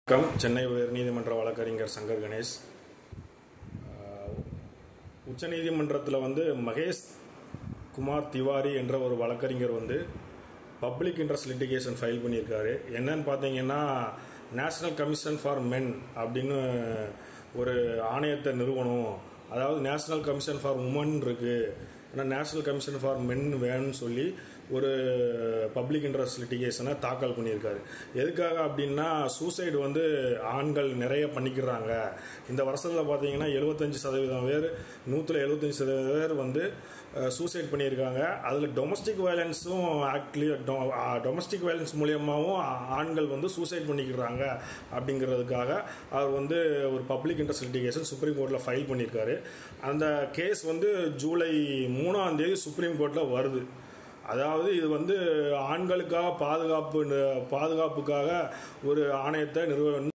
வணக்கம். சென்னை உயர்நீதிமன்ற வழக்கறிஞர் சங்கர் கணேஷ். உச்சநீதிமன்றத்தில் மகேஷ் குமார் திவாரி என்ற ஒரு வழக்கறிஞர் பப்ளிக் இன்ட்ரெஸ்ட் லிட்டிகேஷன் ஃபைல் பண்ணியிருக்காரு. என்னன்னு பார்த்தீங்கன்னா, நேஷனல் கமிஷன் ஃபார் மென் அப்படின்னு ஒரு ஆணையத்தை நிறுவனம். அதாவது நேஷனல் கமிஷன் ஃபார் உமன் இருக்குது, ஆனால் நேஷனல் கமிஷன் ஃபார் மென் வேணும்னு சொல்லி ஒரு பப்ளிக் இன்ட்ரெஸ்ட் லிட்டிகேஷனை தாக்கல் பண்ணியிருக்காரு. எதுக்காக அப்படின்னா, சூசைடு ஆண்கள் நிறைய பண்ணிக்கிறாங்க. இந்த வருஷத்தில் பார்த்தீங்கன்னா 75% பேர், 175% பேர் சூசைட் பண்ணியிருக்காங்க. அதில் டொமஸ்டிக் வயலன்ஸும் டொமஸ்டிக் வயலன்ஸ் மூலியமாகவும் ஆண்கள் சூசைட் பண்ணிக்கிறாங்க. அப்படிங்கிறதுக்காக அவர் ஒரு பப்ளிக் இன்ட்ரெஸ்ட் லிட்டிகேஷன் சுப்ரீம் கோர்ட்டில் ஃபைல் பண்ணியிருக்காரு. அந்த கேஸ் ஜூலை 3ஆம் தேதி சுப்ரீம் கோர்ட்டில் வருது. அதாவது இது ஆண்களுக்காக பாதுகாப்புக்காக ஒரு ஆணையத்தை